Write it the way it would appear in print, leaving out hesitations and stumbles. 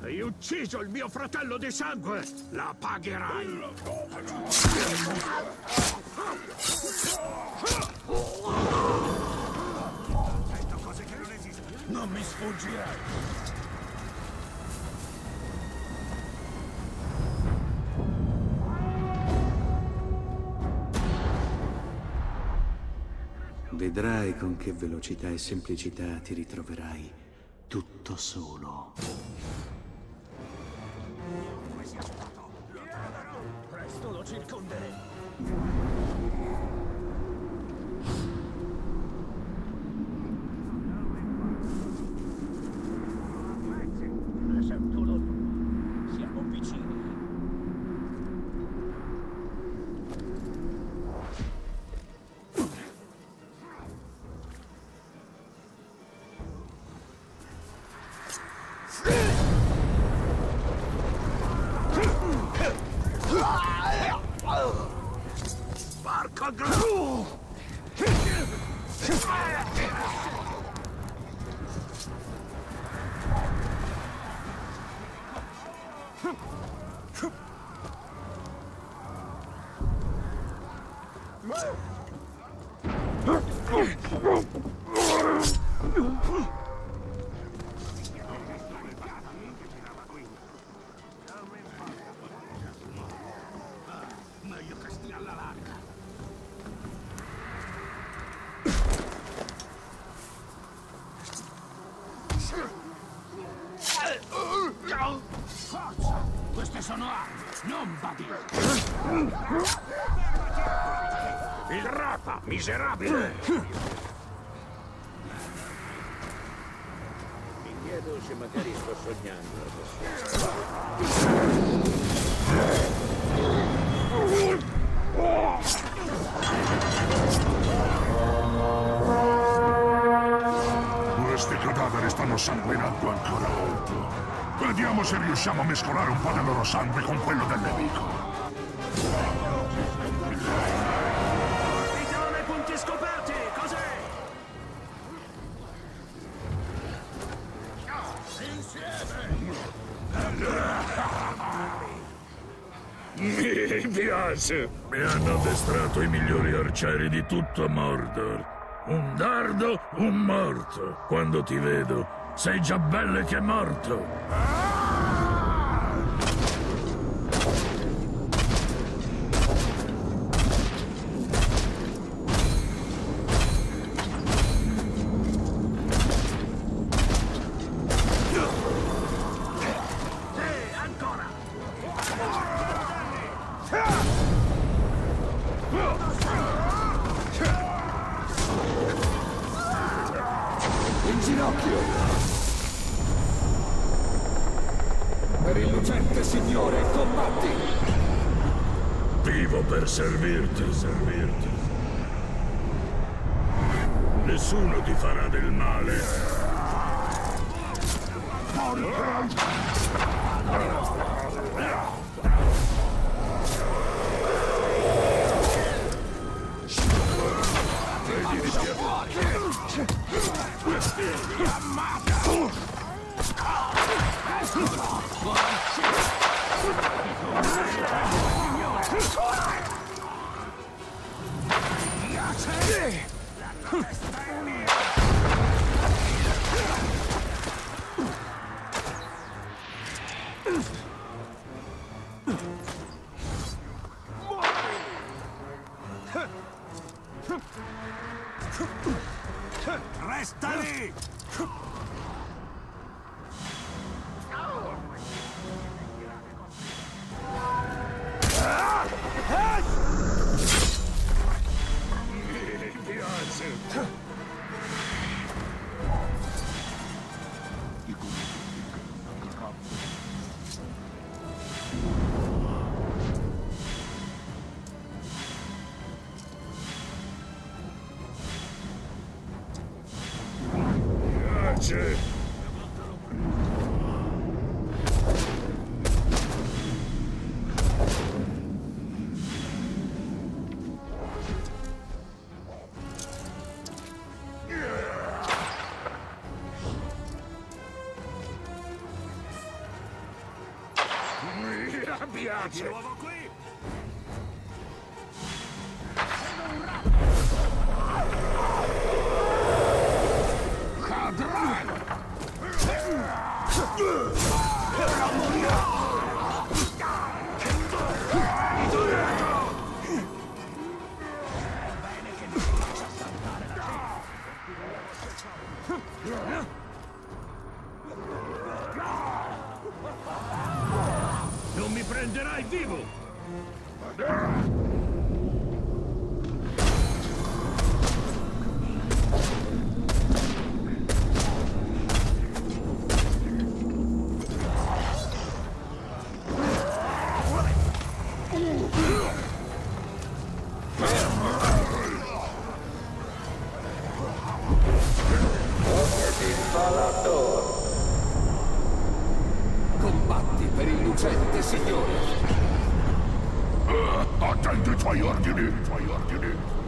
Hai ucciso il mio fratello di sangue! La pagherai! Sento cose che non esistono! Non mi sfuggirai! Vedrai con che velocità e semplicità ti ritroverai tutto solo. Come sia stato? Presto lo circonderemo! Ne sento l'odore. Siamo vicini. Porco gru! Meglio che stia alla larga. Forza! Queste sono armi, non badili! Il rapa, miserabile! Mi chiedo se magari sto sognando adesso. Questi cadaveri stanno sanguinando ancora molto. Vediamo se riusciamo a mescolare un po' del loro sangue con quello del nemico. Capitano, punti scoperti! Cos'è? Mi piace! Mi hanno addestrato i migliori arcieri di tutto Mordor. Un dardo, un morto. Quando ti vedo, sei già belle che morto. Ancora! In ginocchio! Per il lucente signore, combatti! Vivo per servirti. Nessuno ti farà del male. Resta lì! Grazie. piace! Di nuovo qui! Non mi prenderai vivo! Combatti per il lucente signore. Attendi i tuoi ordini,